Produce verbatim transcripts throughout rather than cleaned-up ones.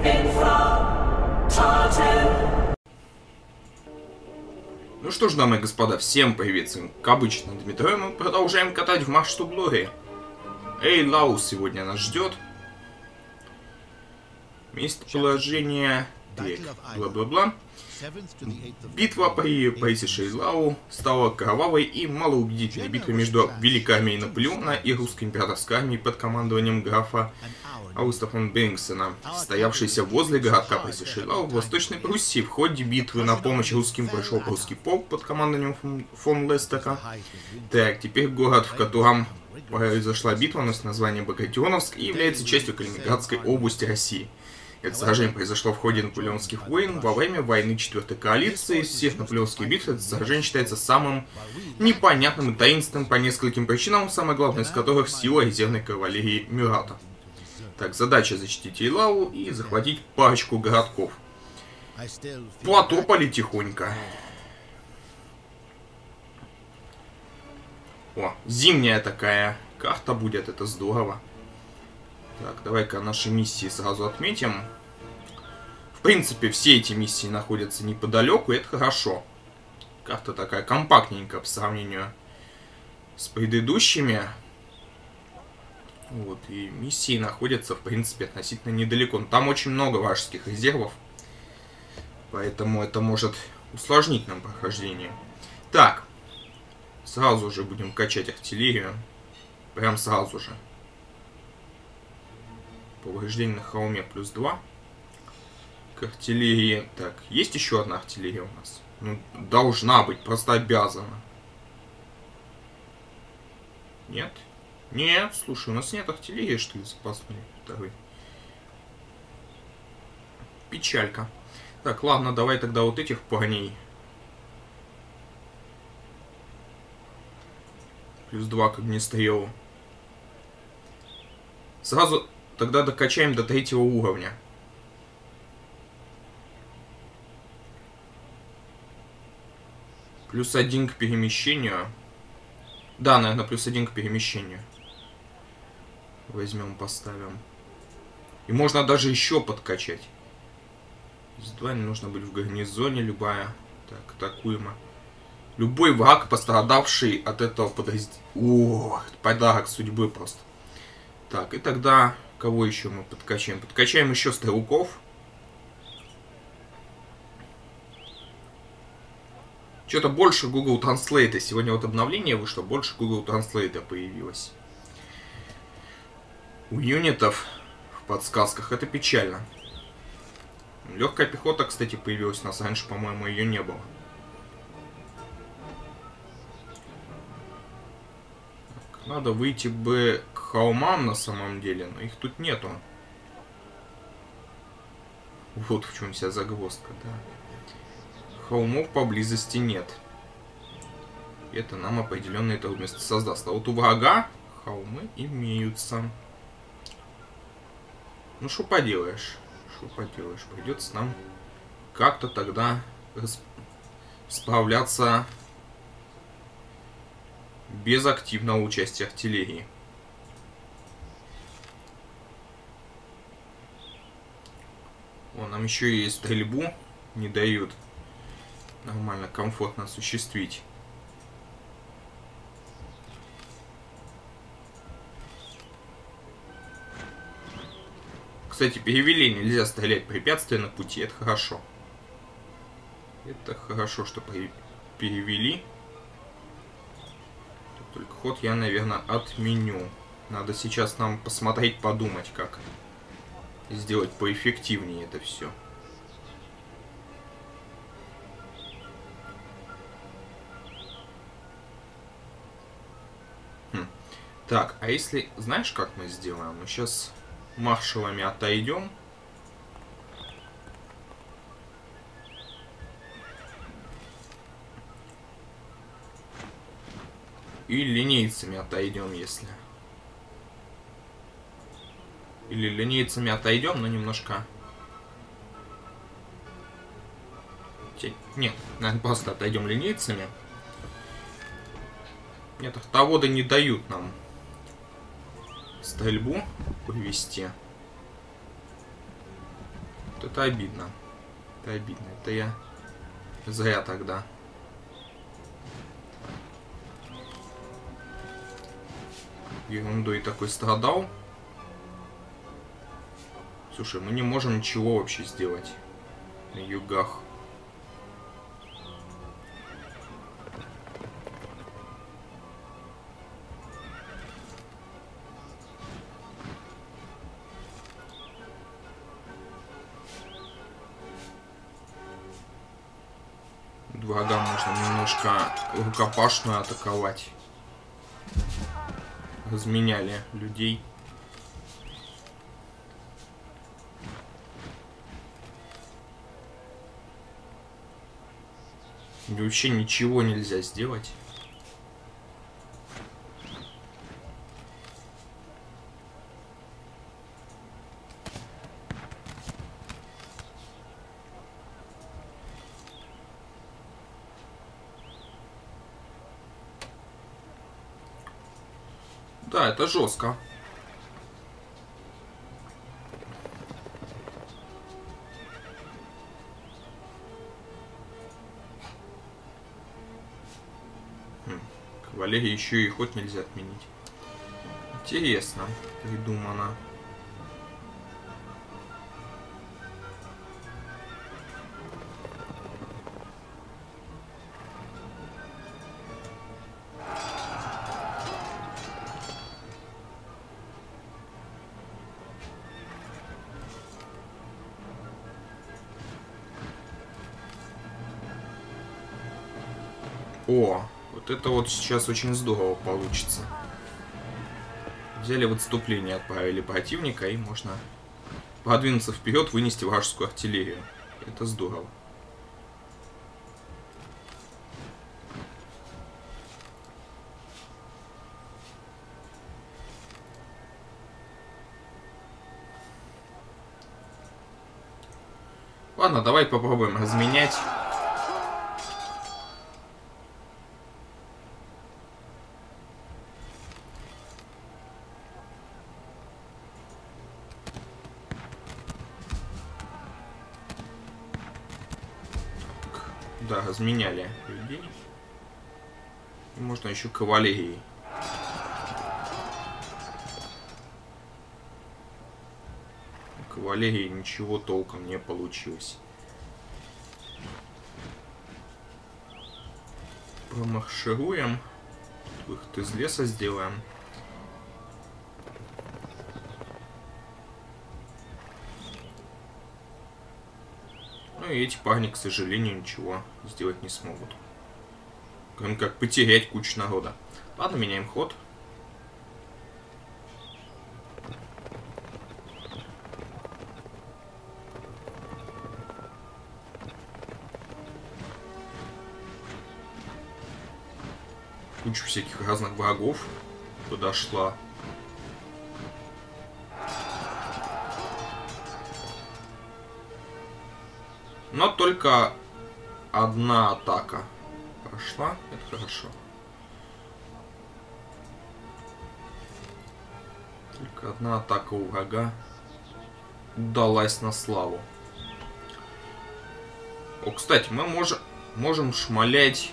Ну что ж, дамы и господа, всем привет, с вами, как обычно, Дмитрий, мы продолжаем катать в March to Glory. Эйлау сегодня нас ждет. Местоположение, бла-бла-бла. Битва при Борисе Шейлау стала кровавой и малоубедительной битвой между великой армией Наполеона и русской императорской армией под командованием графа Аугуста фон Бенгсена, стоявшийся возле городка Бориса Шейлау в Восточной Пруссии. В ходе битвы на помощь русским пришел русский полк под командованием фон Лестека. Так, теперь город, в котором произошла битва, носит название Багратионовск и является частью Калининградской области России. Это сражение произошло в ходе наполеонских войн во время войны Четвертой коалиции. Из всех наполеонских битв это сражение считается самым непонятным и таинственным по нескольким причинам, самое главное из которых сила резервной кавалерии Мюрата. Так, задача защитить Эйлау и захватить парочку городков. Потопали тихонько. О, зимняя такая карта будет, это здорово. Так, давай-ка наши миссии сразу отметим. В принципе, все эти миссии находятся неподалеку, и это хорошо. Карта такая компактненькая по сравнению с предыдущими. Вот, и миссии находятся, в принципе, относительно недалеко. Но там очень много вражеских резервов, поэтому это может усложнить нам прохождение. Так, сразу же будем качать артиллерию. Прям сразу же. Повреждение на холме плюс два. К артиллерии. Так, есть еще одна артиллерия у нас? Ну, должна быть, просто обязана. Нет? Нет, слушай, у нас нет артиллерии, что ли, запасной второй. Печалька. Так, ладно, давай тогда вот этих парней. Плюс два к огнестрелу. Сразу тогда докачаем до третьего уровня. Плюс один к перемещению. Да, наверное, плюс один к перемещению. Возьмем, поставим. И можно даже еще подкачать. Из два не нужно быть в гарнизоне, любая. Так, атакуемо. Любой враг, пострадавший от этого подразделения. О, подарок судьбы просто. Так, и тогда кого еще мы подкачаем? Подкачаем еще стрелков. Что-то больше Google Translate. Сегодня вот обновление вышло, больше Google Translate появилось. У юнитов в подсказках это печально. Легкая пехота, кстати, появилась у нас раньше, по-моему, ее не было. Так, надо выйти бы к холмам на самом деле, но их тут нету. Вот в чем вся загвоздка, да. Холмов поблизости нет. Это нам определенные трудности создаст. А вот у врага холмы имеются. Ну, что поделаешь? Что поделаешь? Придется нам как-то тогда справляться без активного участия артиллерии. О, нам еще и стрельбу не дают нормально, комфортно осуществить. Кстати, перевели, нельзя стрелять препятствия на пути, это хорошо. Это хорошо, что перевели. Только ход я, наверное, отменю. Надо сейчас нам посмотреть, подумать, как сделать поэффективнее это все. Хм. Так, а если... Знаешь, как мы сделаем? Мы сейчас маршалами отойдем. И линейцами отойдем, если... Или линейцами отойдем, но немножко... Нет, наверное, просто отойдем линейцами. Нет, автоводы не дают нам стрельбу повести. Вот это обидно. Это обидно. Это я зря тогда. Ерундой такой страдал. Слушай, мы не можем ничего вообще сделать на югах. Врага можно немножко рукопашно атаковать. Разменяли людей. И вообще ничего нельзя сделать. Да, это жестко. Хм. Кавалерии еще и ход нельзя отменить. Интересно придумано. О, вот это вот сейчас очень здорово получится. Взяли в отступление, отправили противника, и можно продвинуться вперед, вынести вражескую артиллерию. Это здорово. Ладно, давай попробуем разменять. Да, разменяли людей. И можно еще кавалерией. Кавалерии ничего толком не получилось. Промаршируем. Выход из леса сделаем. Ну и эти парни, к сожалению, ничего сделать не смогут. Кроме как потерять кучу народа. Ладно, меняем ход. Кучу всяких разных врагов подошла. Но только одна атака прошла. Это хорошо. Только одна атака у врага удалась на славу. О, кстати, мы можем, можем шмалять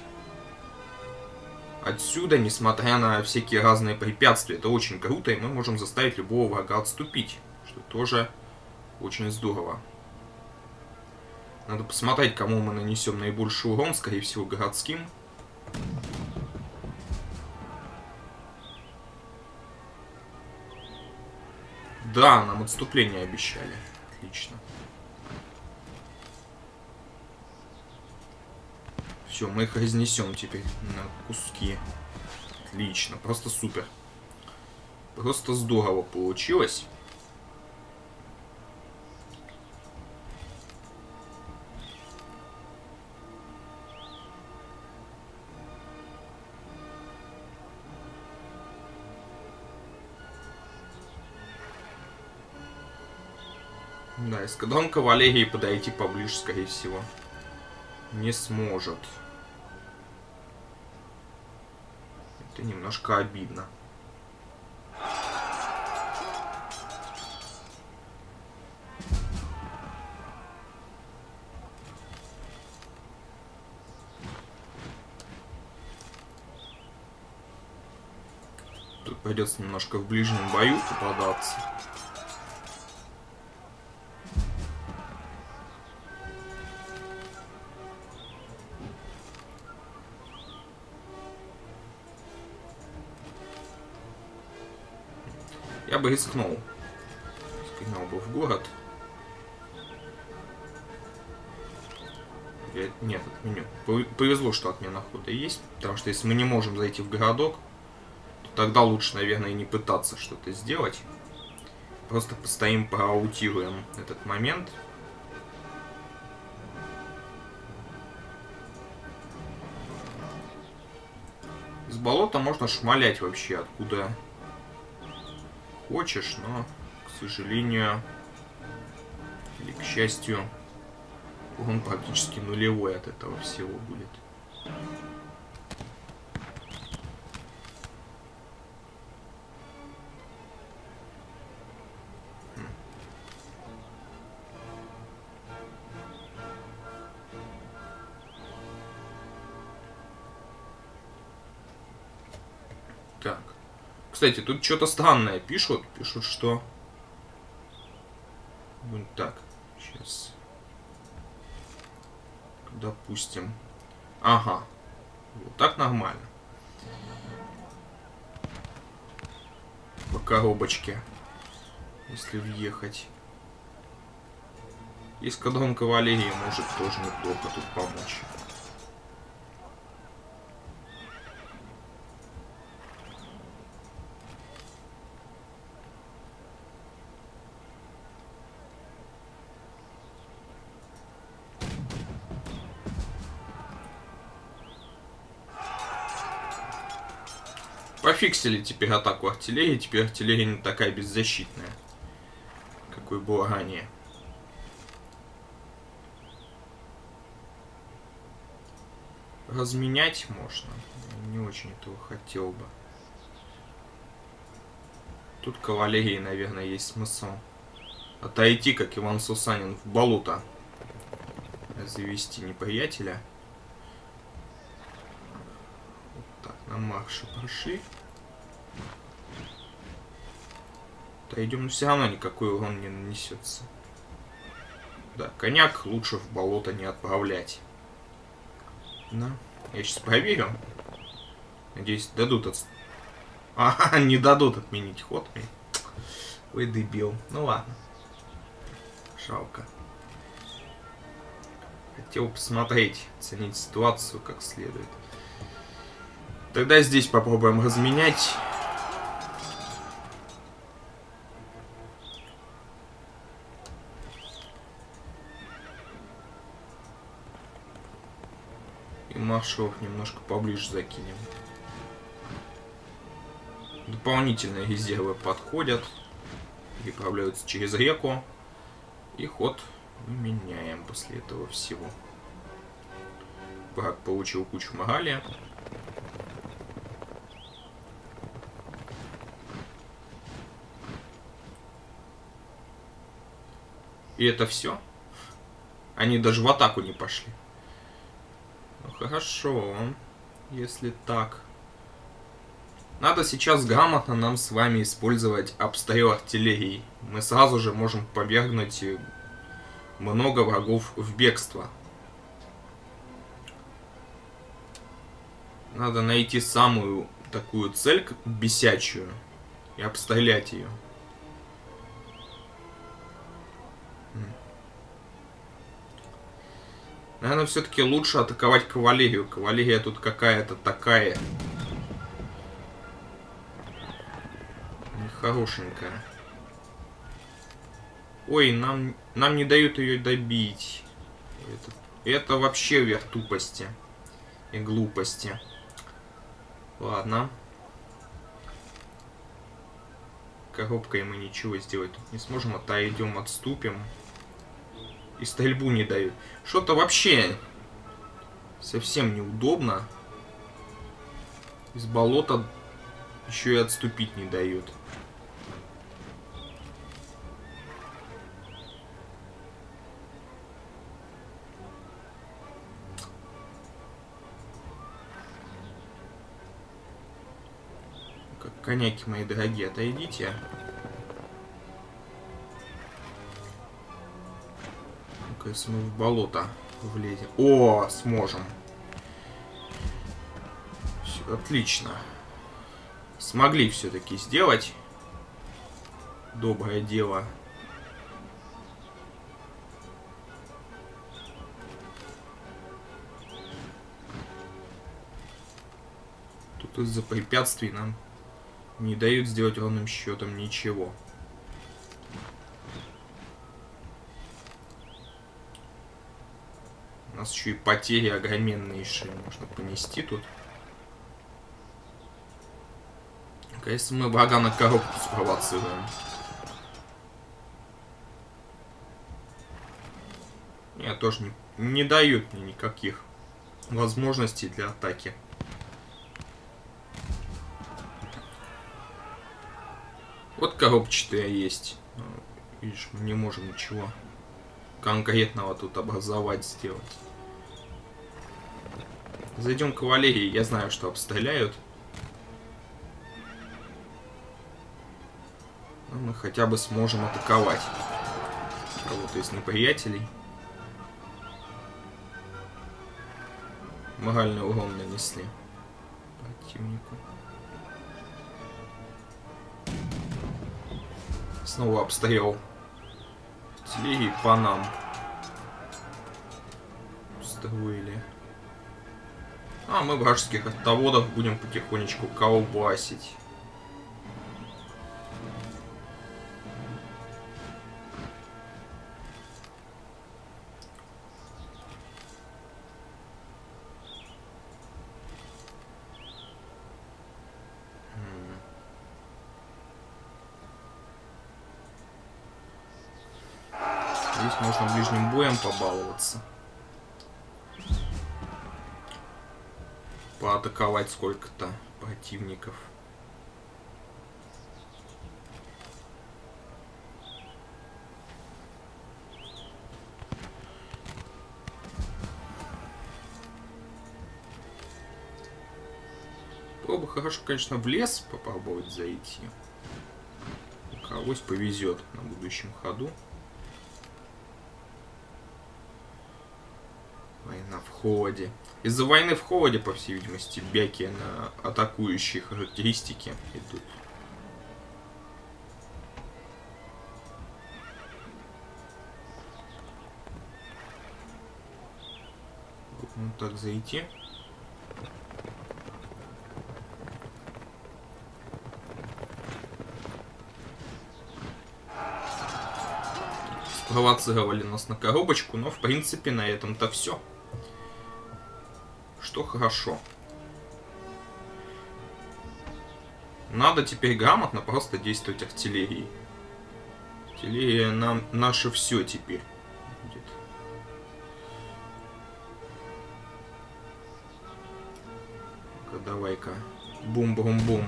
отсюда, несмотря на всякие разные препятствия. Это очень круто, и мы можем заставить любого врага отступить. Что тоже очень здорово. Надо посмотреть, кому мы нанесем наибольший урон. Скорее всего, городским. Да, нам отступление обещали. Отлично. Все, мы их разнесем теперь на куски. Отлично, просто супер. Просто здорово получилось. Да, эскадрон кавалерии подойти поближе, скорее всего, не сможет. Это немножко обидно. придется немножко в ближнем бою попадаться. Я бы рискнул. Сгонял бы в город. Нет, отменю. Повезло, что отмена хода есть. Потому что если мы не можем зайти в городок, то тогда лучше, наверное, и не пытаться что-то сделать. Просто постоим, проаутируем этот момент. Из болота можно шмалять вообще откуда хочешь, но, к сожалению, или к счастью, он практически нулевой от этого всего будет. Так. Кстати, тут что-то странное пишут. Пишут, что... Вот так. Сейчас. Допустим. Ага. Вот так нормально. По коробочке. Если въехать. Эскадрон кавалерии может тоже неплохо тут помочь. Пофиксили теперь атаку артиллерии, теперь артиллерия не такая беззащитная, какой была ранее. Разменять можно, не очень этого хотел бы. Тут кавалерии, наверное, есть смысл отойти, как Иван Сусанин, в болото, завести неприятеля. Вот так, на марше прошли. Идем, но все равно никакой урон не нанесется. Да, коняк лучше в болото не отправлять. Да. Я сейчас проверю. Надеюсь, дадут от... А, не дадут отменить ход. Ой, дебил. Ну ладно. Жалко. Хотел посмотреть, оценить ситуацию как следует. Тогда здесь попробуем разменять. Маршалов немножко поближе закинем. Дополнительные резервы подходят, переправляются через реку, и ход мы меняем после этого всего. Враг получил кучу морали. И это все? Они даже в атаку не пошли. Хорошо, если так. Надо сейчас грамотно нам с вами использовать обстрел артиллерии. Мы сразу же можем повергнуть много врагов в бегство. Надо найти самую такую цель бесячую и обстрелять ее. Наверное, все-таки лучше атаковать кавалерию. Кавалерия тут какая-то такая. Нехорошенькая. Ой, нам, нам не дают ее добить. Это, это вообще верх тупости и глупости. Ладно. Коробкой мы ничего сделать тут не сможем. Отойдем, отступим. И стрельбу не дают. Что-то вообще совсем неудобно. Из болота еще и отступить не дают. Коняки мои дорогие, отойдите. Ну-ка, если мы в болото влезем. О, сможем. Все, отлично. Смогли все-таки сделать. Доброе дело. Тут из-за препятствий нам не дают сделать ровным счетом ничего. У нас еще и потери огроменнейшие можно понести тут. Если мы врага на коробку спровоцируем. Нет, тоже не, не дают мне никаких возможностей для атаки. Вот коробчатая есть. Видишь, мы не можем ничего конкретного тут образовать, сделать. Зайдем к кавалерии. Я знаю, что обстреляют. Но мы хотя бы сможем атаковать кого-то из неприятелей. Моральный урон нанесли противнику. Снова обстрел артиллерии по нам устроили. А мы вражеских автоводов будем потихонечку колбасить. Здесь можно ближним боем побаловаться. Поатаковать сколько-то противников. Было бы хорошо, конечно, в лес попробовать зайти. У кого-то повезет на будущем ходу. Война в холоде. Из-за войны в холоде, по всей видимости, бяки на атакующие характеристики идут. Вот так зайти. Спровоцировали нас на коробочку, но в принципе на этом-то все. Что хорошо. Надо теперь грамотно просто действовать артиллерией. Артиллерия нам наше все теперь будет. Ну-ка, давай-ка. Бум-бум-бум.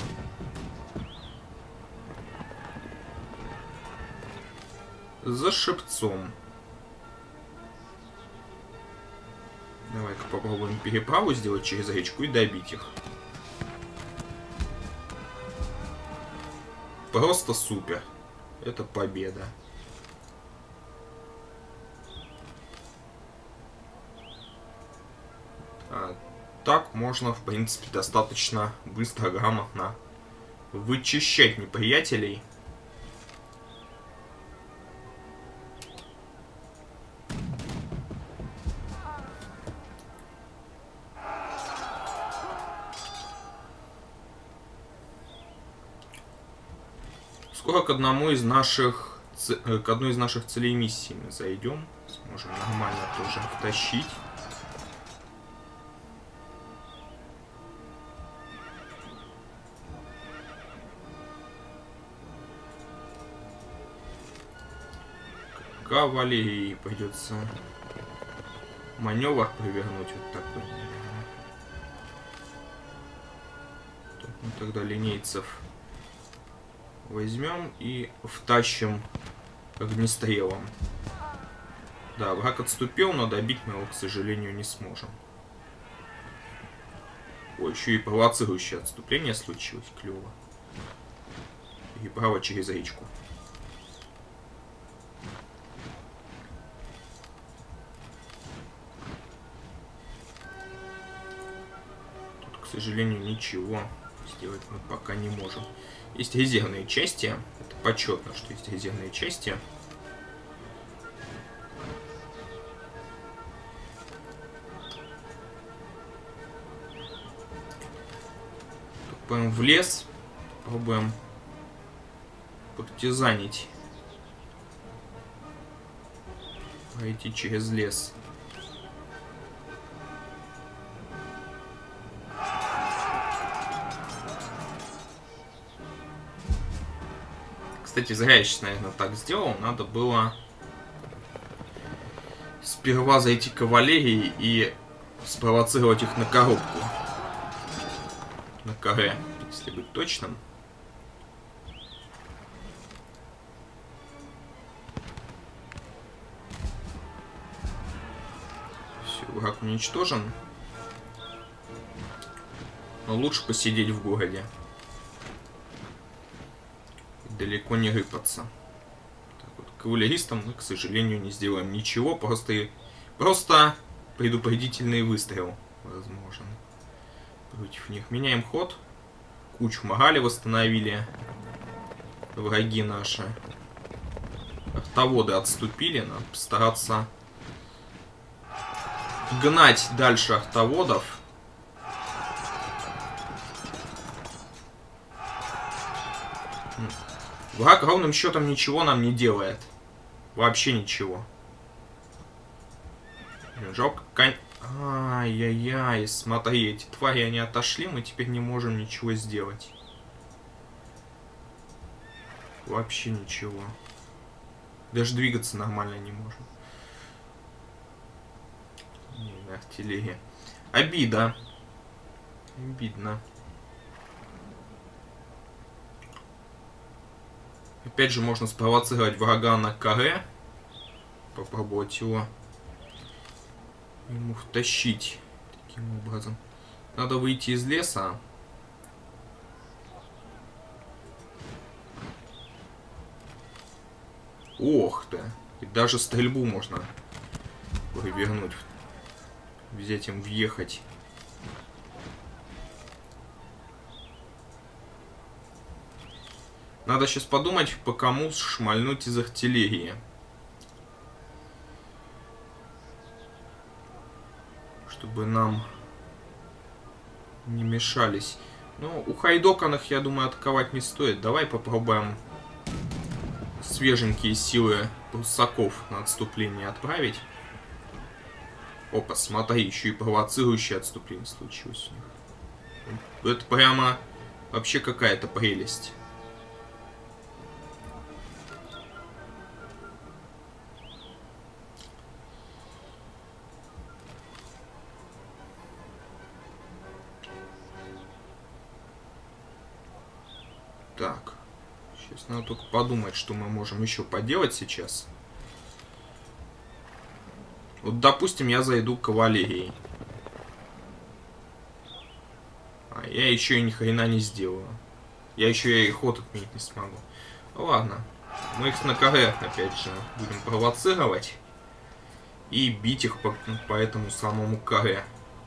За шипцом. Давай-ка попробуем переправу сделать через речку и добить их. Просто супер. Это победа. А, так можно, в принципе, достаточно быстро, грамотно вычищать неприятелей. Скоро к одному из наших к одной из наших целей миссии мы зайдем. Сможем нормально тоже втащить. Кавалерии придется маневр провернуть вот такой. Так, ну тогда линейцев возьмем и втащим огнестрелом. Да, враг отступил, но добить мы его, к сожалению, не сможем. Ой, еще и провоцирующее отступление случилось, клево. Переправа через речку. Тут, к сожалению, ничего сделать мы пока не можем. Есть резервные части. Это почетно, что есть резервные части. Попаем в лес. Попробуем партизанить. Пройти через лес. Кстати, зря я сейчас, наверное, так сделал. Надо было сперва зайти к кавалерии и спровоцировать их на коробку. На каре, если быть точным. Все, враг уничтожен. Но лучше посидеть в городе. Далеко не рыпаться. Так вот, кавалеристам мы, к сожалению, не сделаем ничего. Просто, просто предупредительный выстрел возможен против них. Меняем ход. Кучу морали восстановили. Враги наши. Артоводы отступили. Надо постараться гнать дальше артоводов. Враг ровным счетом ничего нам не делает. Вообще ничего. Жалко, конь... Ай-яй-яй, смотри, эти твари, они отошли, мы теперь не можем ничего сделать. Вообще ничего. Даже двигаться нормально не можем. Не, на артиллерии. Обида. Обидно. Опять же, можно спровоцировать врага на каре. Попробовать его ему втащить таким образом. Надо выйти из леса. Ох ты. И даже стрельбу можно вывернуть. Взять им, въехать. Надо сейчас подумать, по кому шмальнуть из артиллерии. Чтобы нам не мешались. Ну, у хайдоканных, я думаю, атаковать не стоит. Давай попробуем свеженькие силы прусаков на отступление отправить. Опа, смотри, еще и провоцирующее отступление случилось у них. Это прямо вообще какая-то прелесть. Так, сейчас надо только подумать, что мы можем еще поделать сейчас. Вот, допустим, я зайду к кавалерии. А я еще и ни хрена не сделаю. Я еще и ход отменить не смогу. Ну, ладно, мы их на каре, опять же, будем провоцировать. И бить их по, по этому самому каре.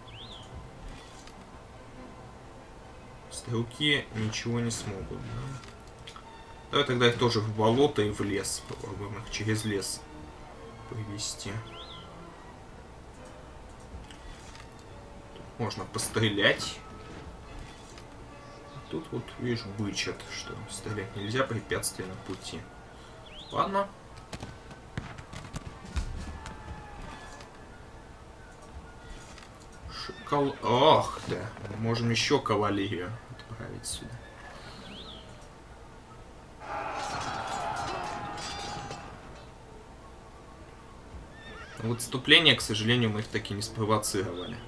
Стрелки ничего не смогут, да? Давай тогда их тоже в болото и в лес. Попробуем их через лес привести. Тут можно пострелять. Тут вот, видишь, бычат, что стрелять нельзя, препятствия на пути. Ладно. Шокол... Ох, да. Можем еще кавалерию отправить сюда. В отступление, к сожалению, мы их таки не спровоцировали.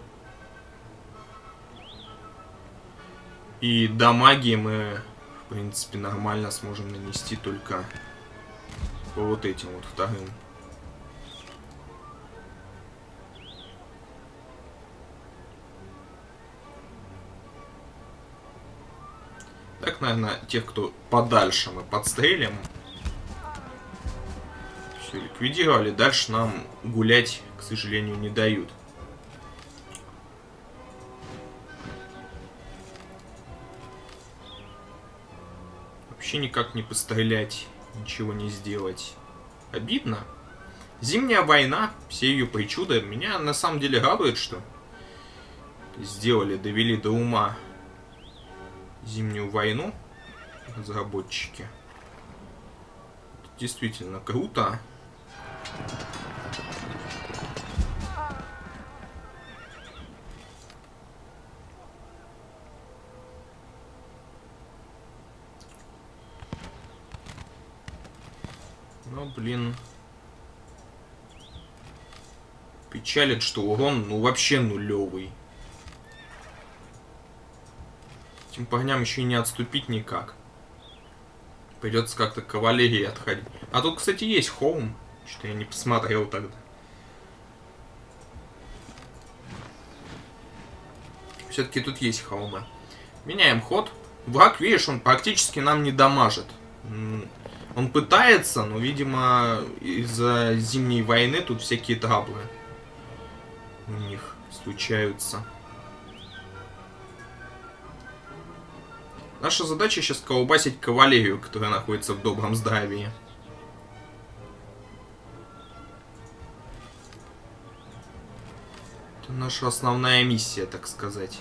И до магии мы, в принципе, нормально сможем нанести только по вот этим вот вторым. Так, наверное, тех, кто подальше, мы подстрелим. Все, ликвидировали. Дальше нам гулять, к сожалению, не дают. Вообще никак не пострелять, ничего не сделать. Обидно. Зимняя война, все ее причуды. Меня на самом деле радует, что сделали, довели до ума зимнюю войну разработчики. Это действительно круто. Но, блин, печалит, что урон, ну, вообще нулевый. Этим парням еще и не отступить никак. Придется как-то к кавалерии отходить. А тут, кстати, есть холм. Что-то я не посмотрел тогда. Все-таки тут есть холмы. Меняем ход. Враг, видишь, он практически нам не дамажит. Он пытается, но, видимо, из-за зимней войны тут всякие траблы у них случаются. Наша задача сейчас колбасить кавалерию, которая находится в добром здравии. Это наша основная миссия, так сказать.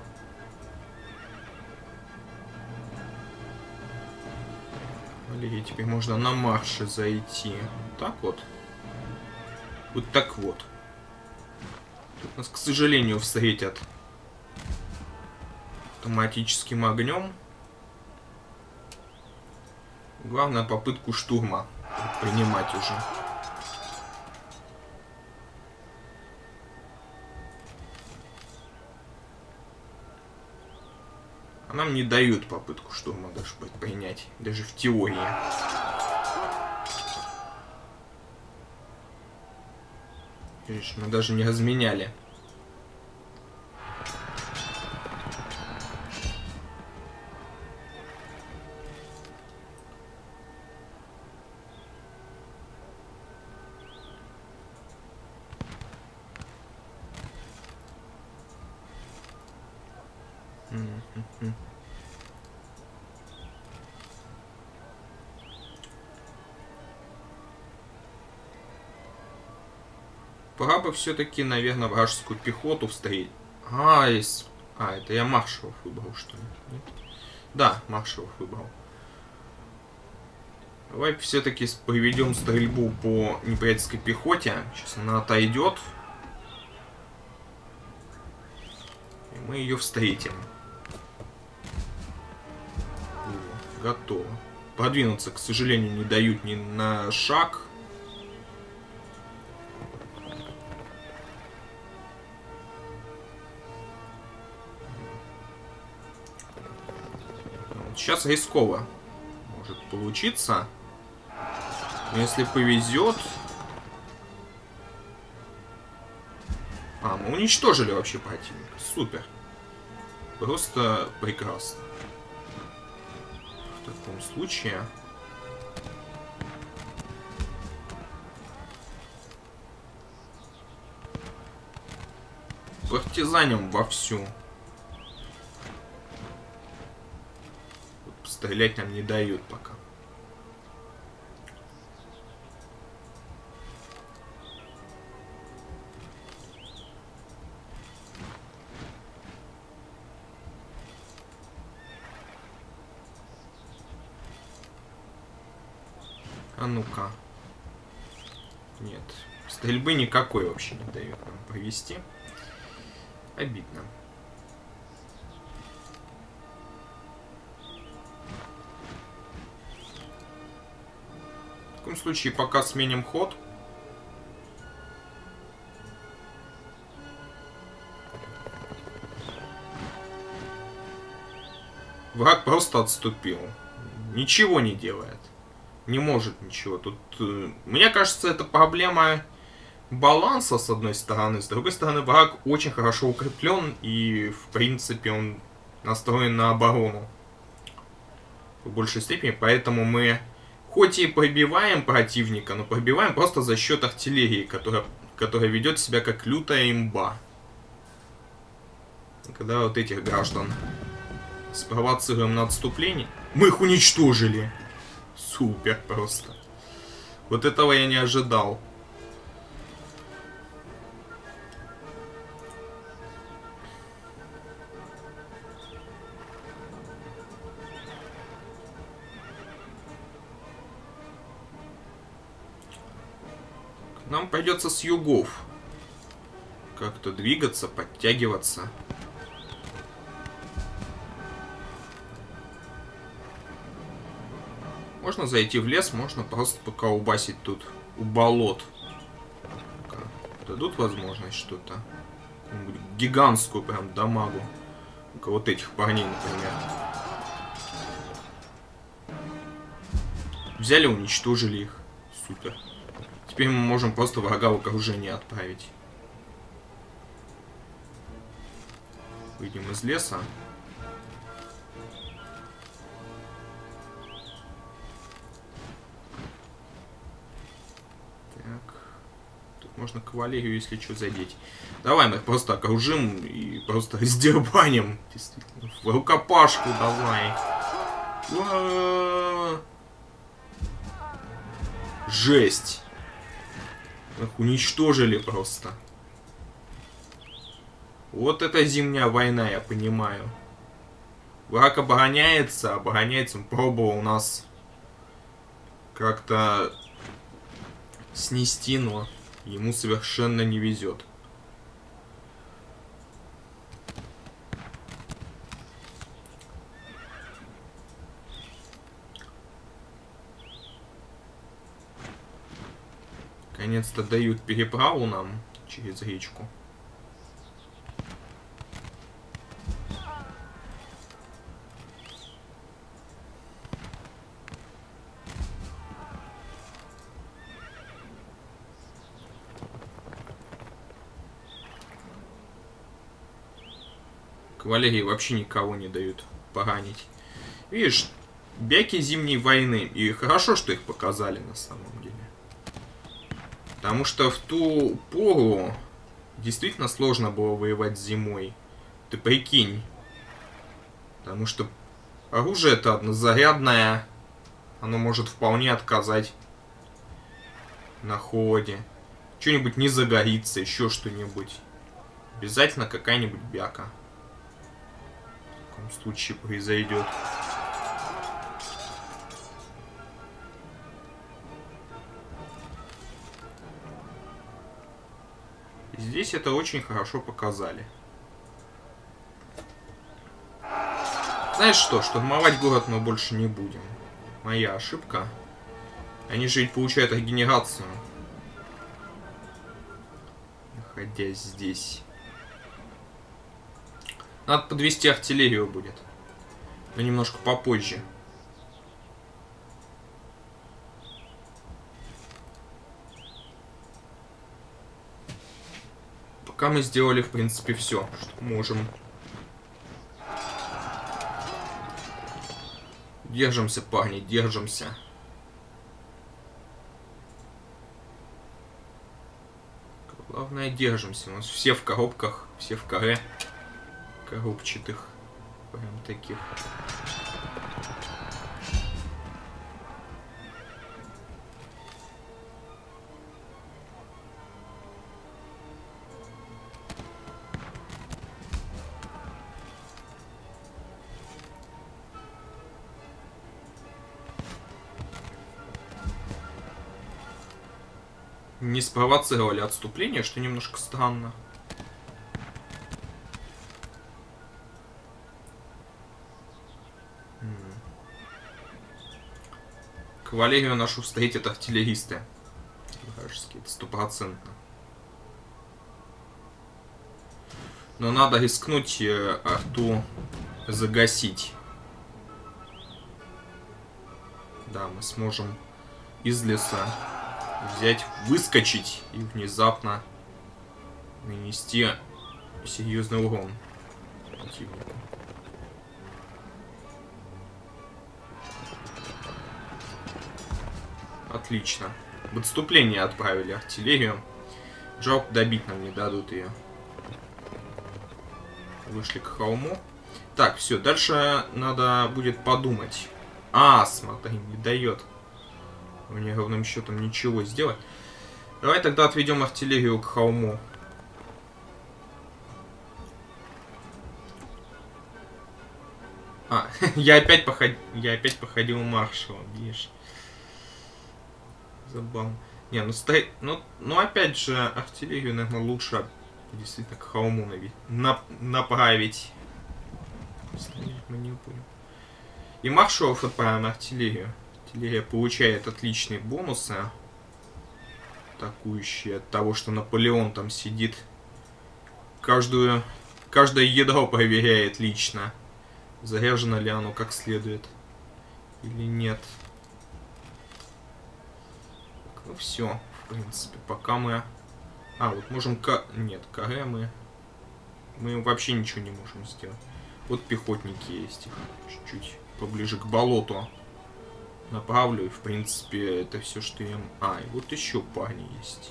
Кавалерии теперь можно на марше зайти. Так вот. Вот так вот. Тут нас, к сожалению, встретят автоматическим огнем. Главное, попытку штурма принимать уже. А нам не дают попытку штурма даже предпринять. Даже в теории. Видишь, мы даже не разменяли. Пора бы все-таки, наверное, вражескую пехоту встретить. А, из... а, это я маршалов выбрал, что ли? Нет? Да, маршалов выбрал. Давай все-таки проведем стрельбу по неприятельской пехоте. Сейчас она отойдет. И мы ее встретим. О, готово. Продвинуться, к сожалению, не дают ни на шаг. Сейчас рисково может получиться. Но если повезет... А, мы уничтожили вообще противника. Супер. Просто прекрасно. В таком случае... партизаним вовсю. Стрелять нам не дают пока. А ну-ка. Нет. Стрельбы никакой вообще не дают нам провести. Обидно. В таком случае пока сменим ход. Враг просто отступил. Ничего не делает. Не может ничего. Тут, э, мне кажется, это проблема баланса, с одной стороны. С другой стороны, враг очень хорошо укреплен. И, в принципе, он настроен на оборону. в большей степени, поэтому мы хоть и пробиваем противника, но пробиваем просто за счет артиллерии, которая, которая ведет себя как лютая имба. И когда вот этих граждан спровоцируем на отступление, мы их уничтожили. Супер просто. Вот этого я не ожидал. Нам придется с югов как-то двигаться, подтягиваться. Можно зайти в лес, можно просто поколбасить тут у болот. Дадут возможность что-то. Гигантскую прям дамагу. Вот этих парней, например. Взяли, уничтожили их. Супер. Теперь мы можем просто врага в окружение отправить. Выйдем из леса. Так. Тут можно кавалерию, если что, задеть. Давай мы их просто окружим и просто раздербаним. Действительно. В рукопашку давай. Уа-а-а. Жесть. Их уничтожили просто. Вот это зимняя война, я понимаю. Враг обороняется, обороняется. Он пробовал у нас как-то снести, но ему совершенно не везет. Наконец-то дают переправу нам через речку. Кавалерии вообще никого не дают поранить. Видишь, бяки зимней войны. И хорошо, что их показали на самом деле. Потому что в ту пору действительно сложно было воевать зимой. Ты прикинь. Потому что оружие это однозарядное. Оно может вполне отказать на холоде. Что-нибудь не загорится, еще что-нибудь. Обязательно какая-нибудь бяка. В таком случае произойдет. Здесь это очень хорошо показали. Знаешь что, штурмовать город мы больше не будем. Моя ошибка. Они же ведь получают регенерацию, находясь здесь. Надо подвести артиллерию будет. Но немножко попозже. Пока мы сделали, в принципе, все, что можем. Держимся, парни, держимся. Главное, держимся. У нас все в коробках, все в каре. Коробчатых. Прям таких. Не спровоцировали отступление, что немножко странно. Кавалерию нашу встретят артиллеристы. Вражеские, это стопроцентно. Но надо рискнуть арту загасить. Да, мы сможем из леса взять, выскочить и внезапно нанести серьезный урон противнику. Отлично. В отступление отправили артиллерию. Жалко, добить нам не дадут ее. Вышли к холму. Так, все, дальше надо будет подумать. А, смотри, не дает мне ровным счетом ничего сделать. Давай тогда отведем артиллерию к холму. А, я опять походил, я опять походил маршалом, видишь. Забавно. Не, ну стоит, ну, ну опять же, артиллерию, наверное, лучше действительно к холму нап направить. Мы не будем. И маршалов отправим на артиллерию. Артиллерия получает отличные бонусы, атакующие от того, что Наполеон там сидит. Каждую, каждое ядро проверяет лично, заряжено ли оно как следует или нет. Ну все, в принципе, пока мы... А, вот можем... К... Нет, КР мы... Мы вообще ничего не можем сделать. Вот пехотники есть. Чуть-чуть поближе к болоту направлю. И, в принципе, это все, что я... А, и вот еще парни есть.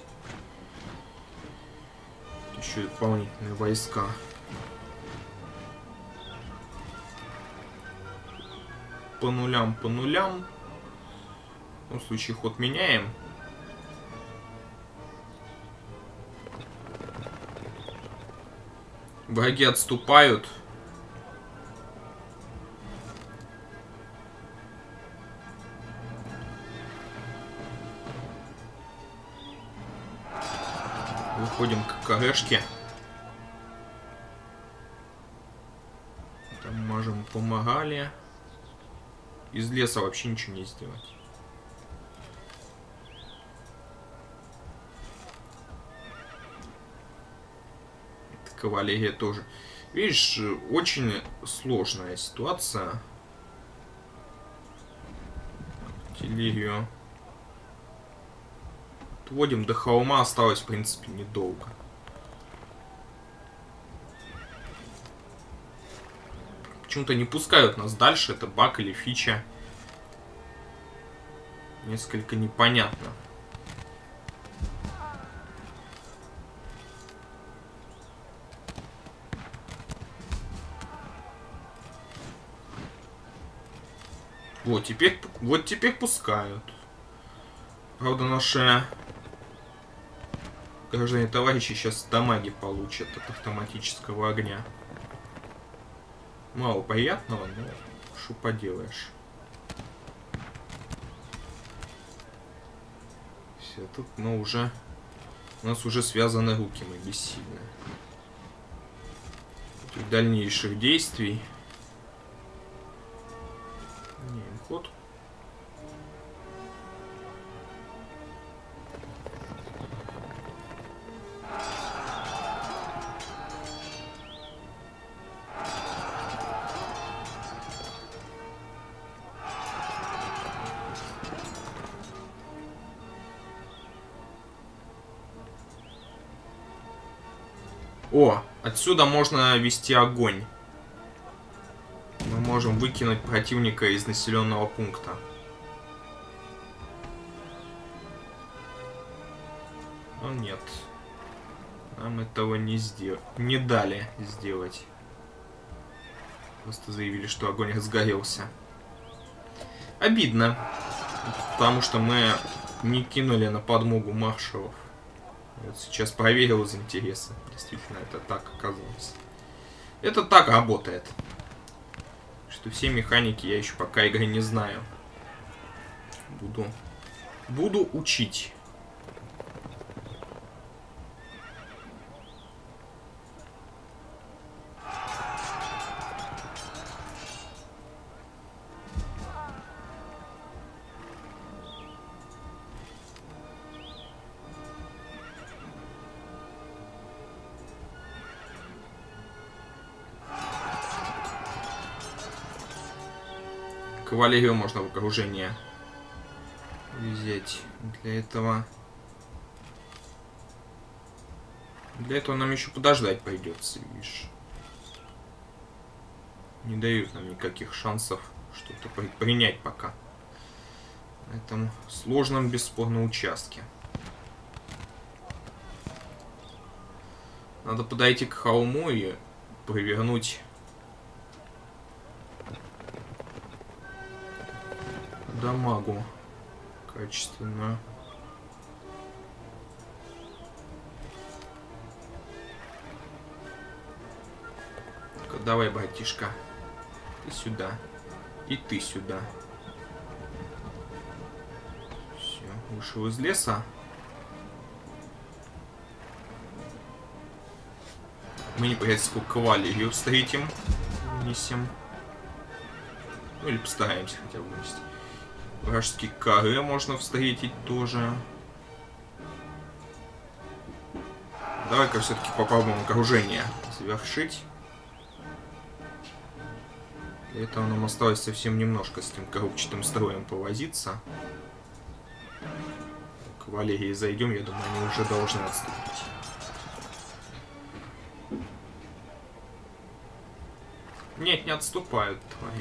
Еще дополнительные войска. По нулям, по нулям. В любом случае, ход меняем. Враги отступают. Выходим к корешке. Там можем помогали. Из леса вообще ничего не сделать. Кавалерия тоже. Видишь, очень сложная ситуация. Артиллерию отводим до холма, осталось, в принципе, недолго. Почему-то не пускают нас дальше, это баг или фича. Несколько непонятно. Вот теперь, вот теперь пускают. Правда, наши граждане товарищи сейчас дамаги получат от автоматического огня. Мало приятного, но что поделаешь. Все, тут мы уже... У нас уже связаны руки, мы бессильны. Этих дальнейших действий. Меняем ход. О, отсюда можно вести огонь. Мы можем выкинуть противника из населенного пункта. Но нет. Нам этого не сделали. Не дали сделать. Просто заявили, что огонь разгорелся. Обидно. Потому что мы не кинули на подмогу маршалов. Вот сейчас проверил из интереса. Действительно, это так оказалось. Это так работает. Что все механики я еще пока игры не знаю. Буду, буду учить. Кавалерию можно в окружение взять. Для этого... Для этого нам еще подождать придется, видишь. Не дают нам никаких шансов что-то предпринять пока. на этом сложном, бесспорно, участке. Надо подойти к холму и провернуть дамагу качественно. Давай, братишка, ты сюда. И ты сюда. Все, вышел из леса. Мы непонятно кавалерию встретим. Вынесем. Ну или постараемся хотя бы вынести. Вражеские каре можно встретить тоже. Давай-ка все-таки попробуем окружение завершить. Для этого нам осталось совсем немножко с этим коробчатым строем повозиться. К кавалерии зайдем, я думаю, они уже должны отступить. Нет, не отступают твои.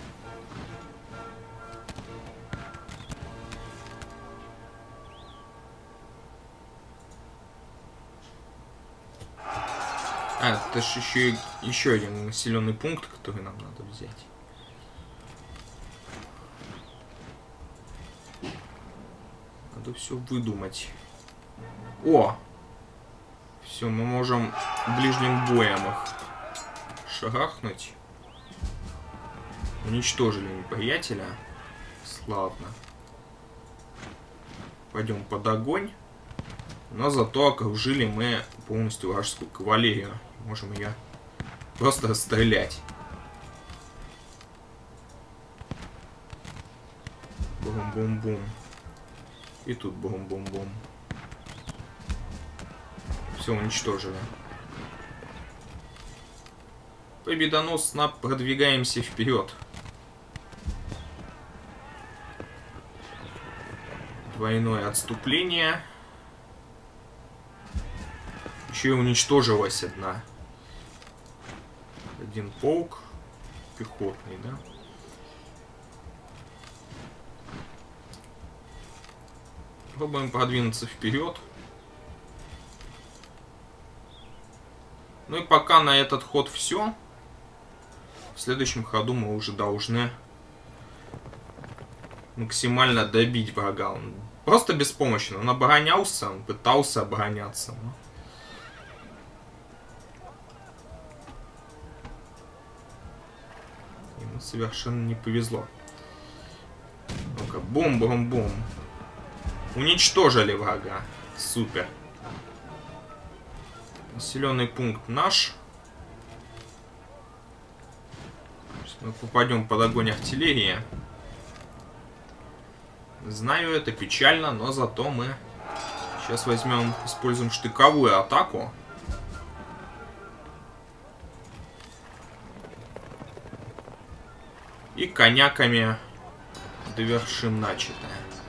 А, это же еще, еще один населенный пункт, который нам надо взять. Надо все выдумать. О! Все, мы можем ближним боем их шарахнуть. Уничтожили неприятеля. Славно. Пойдем под огонь. Но зато окружили мы полностью вражескую кавалерию. Можем ее просто расстрелять. Бум-бум-бум. И тут бум-бум-бум. Все, уничтожили. Победоносно продвигаемся вперед. Двойное отступление. Еще и уничтожилась одна. Один полк. Пехотный, да? Пробуем продвинуться вперед. Ну и пока на этот ход все. В следующем ходу мы уже должны максимально добить врага. Он просто беспомощен. Он оборонялся, он пытался обороняться. Но... ему совершенно не повезло. Ну-ка, бум-бум-бум. Уничтожили врага. Супер. Населенный пункт наш. Сейчас мы попадем под огонь артиллерии. Знаю, это печально, но зато мы сейчас возьмем, используем штыковую атаку. И коняками довершим начатое.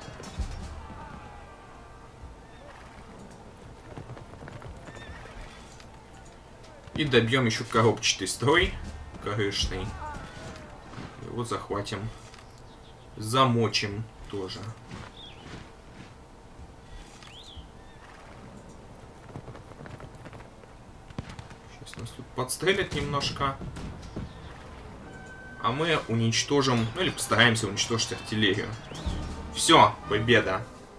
И добьем еще коробчатый строй, корышный. Его захватим. Замочим тоже. Сейчас нас тут подстрелят немножко. А мы уничтожим, ну или постараемся уничтожить артиллерию. Все, победа.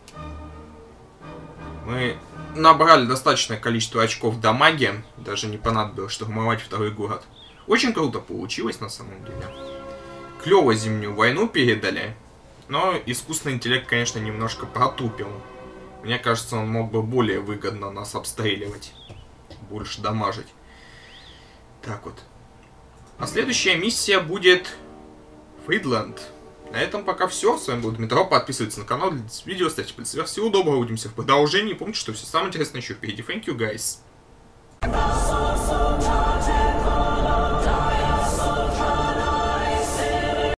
Мы набрали достаточное количество очков дамаги. Даже не понадобилось штурмовать второй город. Очень круто получилось на самом деле. Клево зимнюю войну передали. Но искусственный интеллект, конечно, немножко протупил. Мне кажется, он мог бы более выгодно нас обстреливать. Больше дамажить. Так вот. А следующая миссия будет Фридленд. На этом пока все. С вами был Дмитро. Подписывайтесь на канал, для видео, ставьте пальцы вверх. Всего доброго, увидимся в продолжении. Помните, что все самое интересное еще впереди. Thank you, guys.